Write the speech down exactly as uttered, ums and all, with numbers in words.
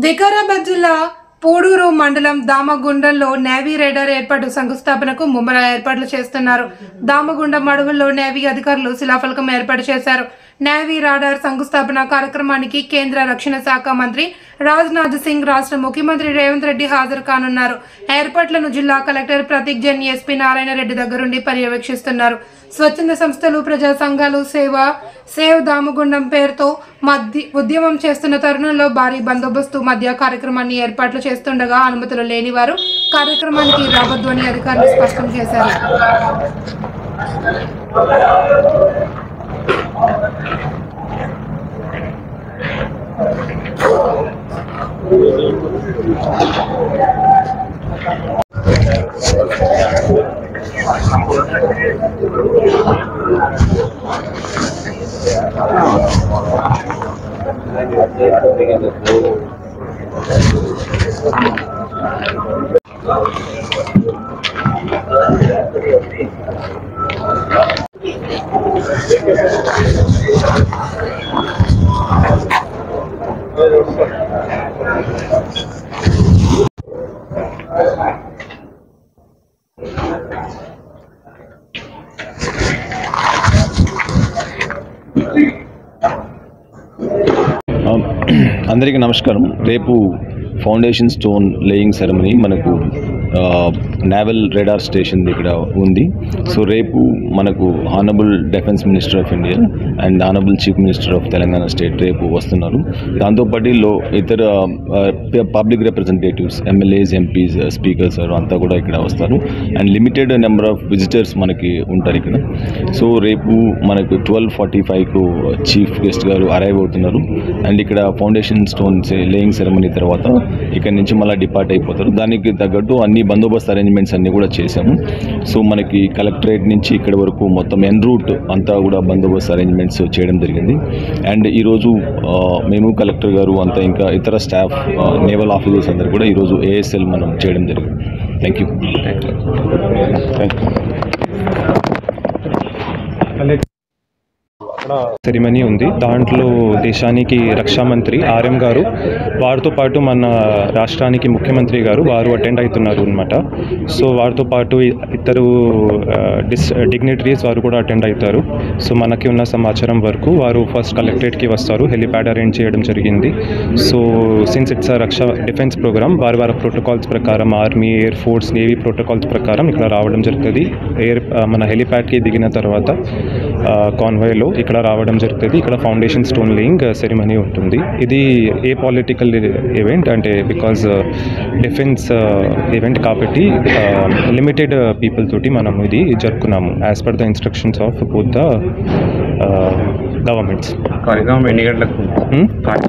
వికారాబాద్ జిల్లా పోడూరు మండలం దామగుండంలో navy radar ఏర్పాటు శంకుస్థాపనకు ముమ్మర ఏర్పాట్లు చేస్తున్నారు. దామగుండం అడవుల్లో నేవీ అధికారులు శిలాఫలకం ఏర్పాటు చేశారు. నేవీ రాడార్ శంకుస్థాపన కార్యక్రమానికి కేంద్ర రక్షణ శాఖ మంత్రి రాజ్నాథ్ సింగ్, రాష్ట్ర ముఖ్యమంత్రి రేవంత్ రెడ్డి హాజరు కానున్నారు. ఏర్పాట్లను జిల్లా కలెక్టర్ ప్రతీక్ జైన్, ఎస్పీ నారాయణ రెడ్డి దగ్గరుండి పర్యవేక్షిస్తున్నారు. స్వచ్ఛంద సంస్థలు, ప్రజా సంఘాలు సేవ సేవ్ దామగుండం పేరుతో మధ్య ఉద్యమం చేస్తున్న తరుణంలో భారీ బందోబస్తు మధ్య కార్యక్రమాన్ని ఏర్పాట్లు చేస్తుండగా అనుమతులు లేని వారు కార్యక్రమానికి రావద్దని అధికారులు స్పష్టం చేశారు. అందరికీ నమస్కారం. రేపు ఫౌండేషన్ స్టోన్ లేయింగ్ సెరమనీ మనకు నేవల్ రేడార్ స్టేషన్ ఇక్కడ ఉంది. సో రేపు మనకు honourable defence minister of India and honourable chief minister of Telangana state రేపు వస్తున్నారు. దాంతోపాటులో ఇతర public representatives, MLAs, MPs, speakers అంతా కూడా ఇక్కడ వస్తారు. And limited number of visitors మనకి ఉంటారు ఇక్కడ. సో రేపు మనకు ట్వెల్వ్ ఫార్టీ ఫైవ్కు చీఫ్ గెస్ట్ గారు అరైవ్ అవుతున్నారు. అండ్ ఇక్కడ ఫౌండేషన్ స్టోన్ లేయింగ్ సెరమనీ తర్వాత ఇక్కడ నుంచి మళ్ళీ డిపార్ట్ అయిపోతారు. దానికి తగ్గట్టు అన్ని బందోబస్తు అరేంజ్మెంట్స్ అన్నీ కూడా చేశాము. సో మనకి కలెక్టరేట్ నుంచి ఇక్కడ వరకు మొత్తం ఎన్ రూట్ అంతా కూడా బందోబస్తు అరేంజ్మెంట్స్ చేయడం జరిగింది. అండ్ ఈరోజు మేము కలెక్టర్ గారు అంతా ఇంకా ఇతర స్టాఫ్, నేవల్ ఆఫీసర్స్ అందరూ కూడా ఈరోజు ఏఎస్ఎల్ మనం చేయడం జరిగింది. Thank you. సెరిమనీ ఉంది. దాంట్లో దేశానికి రక్షా మంత్రి ఆర్ఎం గారు, వారితో పాటు మన రాష్ట్రానికి ముఖ్యమంత్రి గారు వారు అటెండ్ అవుతున్నారు అనమాట. సో వారితో పాటు ఇద్దరు డిస్ డిగ్నిటరీస్ వారు కూడా అటెండ్ అవుతారు. సో మనకి ఉన్న సమాచారం వరకు వారు ఫస్ట్ కలెక్టరేట్కి వస్తారు. హెలిప్యాడ్ అరేంజ్ చేయడం జరిగింది. సో సిన్స్ ఇట్స్ అ రక్షా డిఫెన్స్ ప్రోగ్రామ్, వారి వారి ప్రోటోకాల్స్ ప్రకారం, army, air force, navy protocols ప్రకారం ఇక్కడ రావడం జరుగుతుంది. ఎయిర్ మన హెలిప్యాడ్కి దిగిన తర్వాత కాన్వాయ్లో ఇక్కడ రావడం జరుగుతుంది. ఇక్కడ ఫౌండేషన్ స్టోన్ లేయింగ్ సెరిమనీ ఉంటుంది. ఇది ఏ పొలిటికల్ ఈవెంట్ అంటే బికాజ్ డిఫెన్స్ ఈవెంట్ కాబట్టి లిమిటెడ్ పీపుల్ తోటి మనం ఇది జరుపుకున్నాము as per the instructions of both the governments. ఎన్ని గంటలకు